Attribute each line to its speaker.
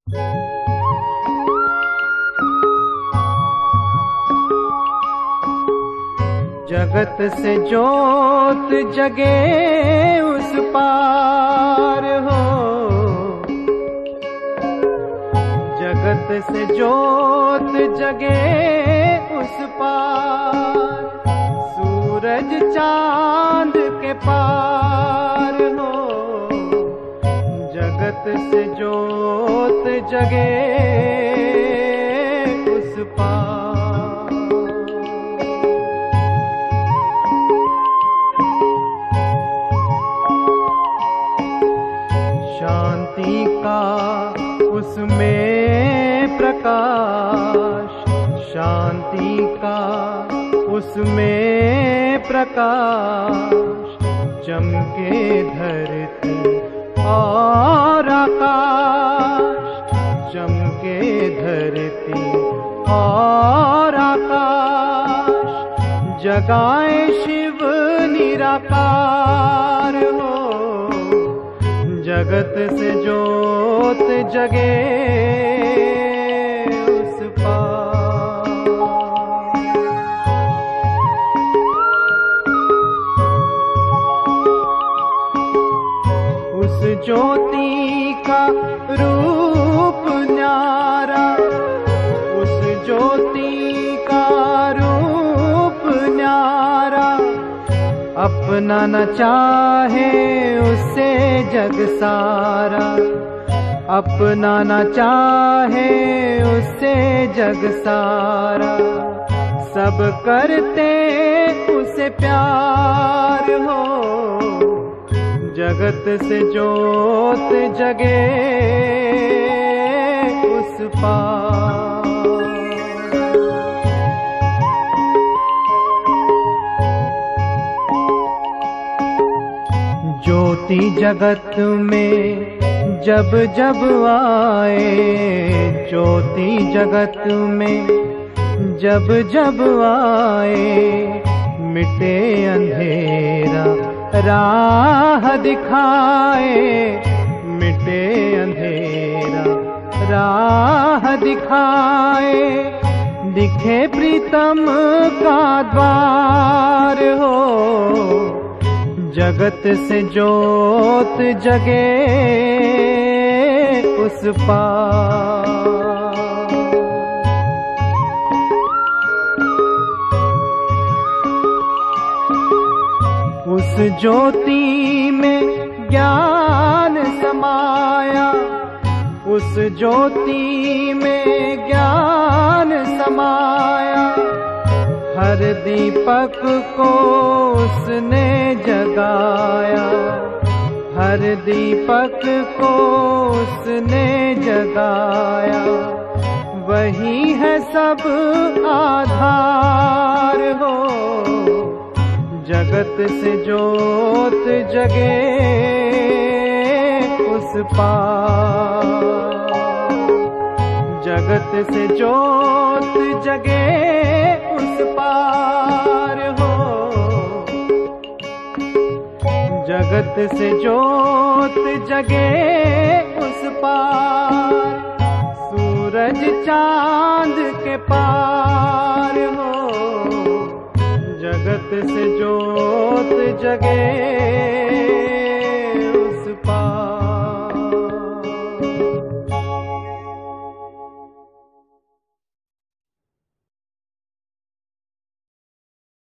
Speaker 1: जगत से जोत जगे उस पार हो, जगत से जोत जगे उस पार, सूरज चांद के पार हो, जगत से जोत जगे उस पार। शांति का उसमें प्रकाश, शांति का उसमें प्रकाश, चमके धरती और आकाश, चमके धरती और आकाश, जगाए शिव निराकार हो, जगत से जोत जगे उस पार। उस ज्योति का रूप न्यारा, उस ज्योति का रूप न्यारा, अपना न चाहे उससे जग सारा, अपना न चाहे उससे जग सारा, सब करते उसे प्यार हो, जगत से जोत जगे उस पार। ज्योति जगत में जब जब आए, ज्योति जगत में जब जब आए, मिटे अंधेरा राह दिखाए, मिटे अंधेरा राह दिखाए, दिखे प्रीतम का द्वार हो, जगत से जोत जगे उस पार। उस ज्योति में ज्ञान समाया, उस ज्योति में ज्ञान समाया, हर दीपक को उसने जगाया, हर दीपक को उसने जगाया, वही है सब आधार हो, जगत से जोत जगे उस पार, जगत से जोत जगे उस पार हो, जगत से जोत जगे उस पार, सूरज चांद के पार हो, जगत से जोत जगे